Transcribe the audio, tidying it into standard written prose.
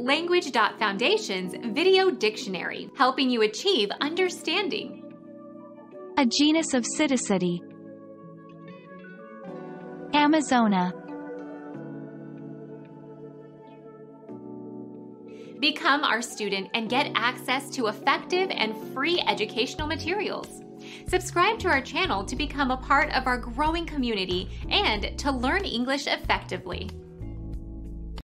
Language.Foundation's Video Dictionary, helping you achieve understanding. A genus of Psittacidae. Amazona. Become our student and get access to effective and free educational materials. Subscribe to our channel to become a part of our growing community and to learn English effectively.